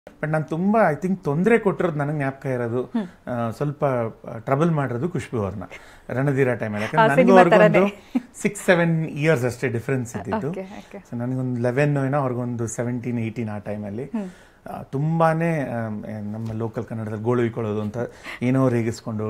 But ನಾನು ತುಂಬಾ I think ತೊಂದರೆ ಕೊಟ್ಟಿರೋದು ನನಗೆ ಜ್ಞಾಪಕ ಇರೋದು ಸ್ವಲ್ಪ ಟ್ರಬಲ್ ಮಾಡಿರೋದು ಖುಷ್ಬು ಅವ್ರನ್ನ ರಣಧೀರ ಟೈಮಲ್ಲಿ. ಯಾಕಂದ್ರೆ ನನಗೂ ಅವ್ರಿಗೊಂದು 6-7 ಇಯರ್ಸ್ ಅಷ್ಟೇ ಡಿಫ್ರೆನ್ಸ್ ಇದ್ದಿದ್ದು. ಸೊ ನನಗೊಂದು 11 ಏನೋ ಅವ್ರಿಗೊಂದು 17-18 ಆ ಟೈಮಲ್ಲಿ ತುಂಬಾನೇ ನಮ್ಮ ಲೋಕಲ್ ಕನ್ನಡದಲ್ಲಿ ಗೋಳು ಇಕ್ಕೊಳ್ಳೋದು ಅಂತ ಏನೋ ರೇಗಿಸ್ಕೊಂಡು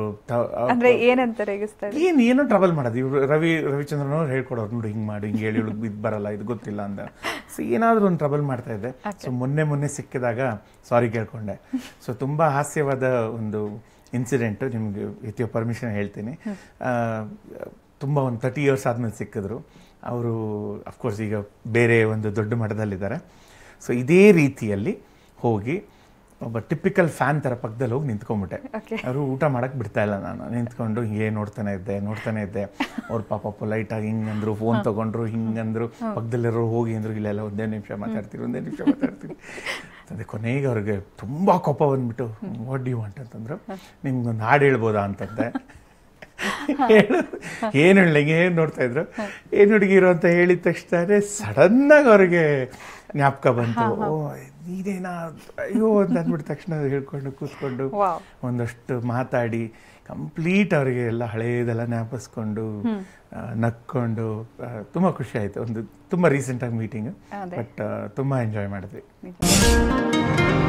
ಏನೋ ಟ್ರಬಲ್ ಮಾಡೋದು. ಇವ್ರು ರವಿಚಂದ್ರನ್ ಅವ್ರು ಹೇಳ್ಕೊಡೋರು, ನೋಡಿ ಹಿಂಗ್ ಮಾಡಿ ಹಿಂಗೆ ಹೇಳಿ ಇದು ಬರಲ್ಲ ಇದು ಗೊತ್ತಿಲ್ಲ ಅಂತ. ಸೊ ಏನಾದ್ರೂ ಒಂದು ಟ್ರಬಲ್ ಮಾಡ್ತಾ ಇದ್ದೆ. ಸೊ ಮೊನ್ನೆ ಸಿಕ್ಕಿದಾಗ ಸಾರಿ ಕೇಳ್ಕೊಂಡೆ. ಸೊ ತುಂಬಾ ಹಾಸ್ಯವಾದ ಒಂದು ಇನ್ಸಿಡೆಂಟ್, ನಿಮ್ಗೆ ವಿತ್ ಯೋರ್ ಪರ್ಮಿಷನ್ ಹೇಳ್ತೀನಿ. ತುಂಬ ಒಂದು 30 ಇಯರ್ಸ್ ಆದ್ಮೇಲೆ ಸಿಕ್ಕಿದ್ರು ಅವರು. ಅಫ್ಕೋರ್ಸ್ ಈಗ ಬೇರೆ ಒಂದು ದೊಡ್ಡ ಮಠದಲ್ಲಿದ್ದಾರೆ. ಸೊ ಇದೇ ರೀತಿಯಲ್ಲಿ ಹೋಗಿ ಒಬ್ಬ ಟಿಪಿಕಲ್ ಫ್ಯಾನ್ ಥರ ಪಕ್ಕದಲ್ಲಿ ಹೋಗಿ ನಿಂತ್ಕೊಂಡ್ಬಿಟ್ಟೆ. ಅವರು ಊಟ ಮಾಡಕ್ಕೆ ಬಿಡ್ತಾ ಇಲ್ಲ. ನಾನು ನಿಂತ್ಕೊಂಡು ಹಿಂಗೆ ನೋಡ್ತಾನೆ ಇದ್ದೆ. ಅವ್ರು ಪಾಪ ಪೊಲೈಟಾಗಿ ಹಿಂಗಂದ್ರು, ಫೋನ್ ತೊಗೊಂಡ್ರು, ಹಿಂಗಂದ್ರು, ಪಕ್ಕದಲ್ಲಿರೋ ಹೋಗಿ ಅಂದರು, ಇಲ್ಲೆಲ್ಲ ಒಂದೇ ನಿಮಿಷ ಮಾತಾಡ್ತೀನಿ. ಅದೇ ಕೊನೆಗೆ ಅವ್ರಿಗೆ ತುಂಬ ಕೋಪ ಬಂದ್ಬಿಟ್ಟು, ವಾಟ್ ಡು ಯು ವಾಂಟ್ ಅಂತಂದ್ರು. ನಿಮ್ಗೊಂದು ಹಾಡು ಹೇಳ್ಬೋದಾ ಅಂತಂದೆ. ಏನು ಹೇಳಂಗೆ ಏನು ನೋಡ್ತಾ ಇದ್ರು, ಏನು ಹುಡುಗಿರು ಅಂತ ಹೇಳಿದ ತಕ್ಷಣ ಸಡನ್ನಾಗಿ ಅವ್ರಿಗೆ ಜ್ಞಾಪಕ ಬಂತು. ಓ ನೀನೇನಾ ಅಯ್ಯೋ ಅಂತ ಅಂದ್ಬಿಟ್ಟ ತಕ್ಷಣ ಹೇಳ್ಕೊಂಡು ಕೂತ್ಕೊಂಡು ಒಂದಷ್ಟು ಮಾತಾಡಿ ಕಂಪ್ಲೀಟ್ ಅವರಿಗೆ ಎಲ್ಲ ಹಳೇದೆಲ್ಲ ಜ್ಞಾಪಿಸ್ಕೊಂಡು ನಕ್ಕೊಂಡು ತುಂಬ ಖುಷಿ ಆಯಿತು. ಒಂದು ತುಂಬ ರೀಸೆಂಟಾಗಿ ಮೀಟಿಂಗ್, ಬಟ್ ತುಂಬ ಎಂಜಾಯ್ ಮಾಡಿದ್ವಿ.